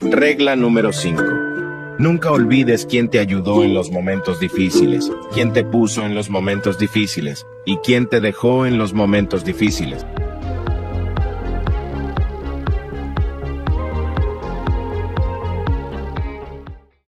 Regla número 5. Nunca olvides quién te ayudó en los momentos difíciles, quién te puso en los momentos difíciles y quién te dejó en los momentos difíciles.